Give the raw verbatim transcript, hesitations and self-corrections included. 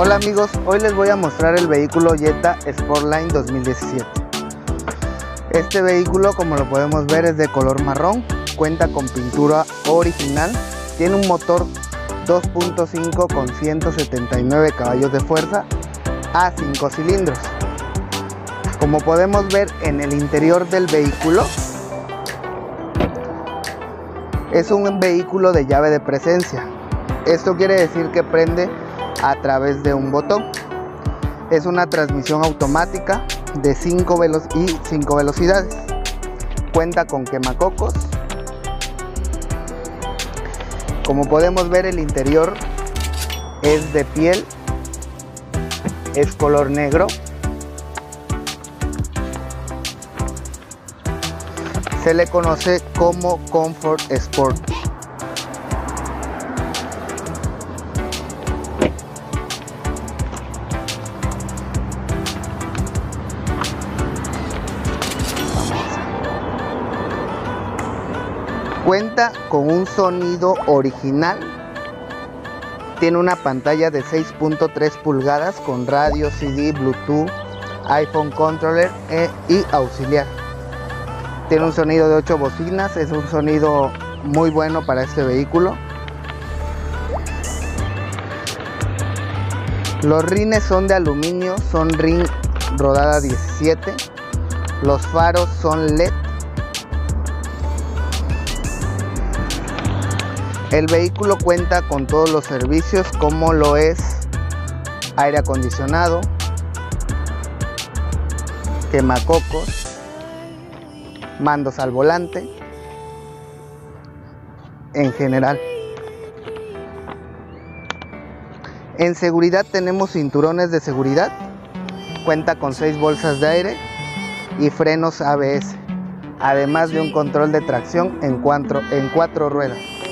Hola amigos, hoy les voy a mostrar el vehículo Jetta Sportline dos mil diecisiete. Este vehículo, como lo podemos ver, es de color marrón, cuenta con pintura original, tiene un motor dos punto cinco con ciento setenta y nueve caballos de fuerza a cinco cilindros. Como podemos ver en el interior del vehículo, es un vehículo de llave de presencia. Esto quiere decir que prende a través de un botón. Es una transmisión automática de cinco velo y cinco velocidades. Cuenta con quemacocos. Como podemos ver, el interior es de piel, es color negro. Se le conoce como Comfort Sport. Cuenta con un sonido original, tiene una pantalla de seis punto tres pulgadas con radio, C D, Bluetooth, iPhone controller e, y auxiliar. Tiene un sonido de ocho bocinas, es un sonido muy bueno para este vehículo. Los rines son de aluminio, son rin rodada diecisiete. Los faros son L E D. El vehículo cuenta con todos los servicios, como lo es aire acondicionado, quemacocos, mandos al volante, en general. En seguridad tenemos cinturones de seguridad, cuenta con seis bolsas de aire y frenos A B S, además de un control de tracción en cuatro, en cuatro ruedas.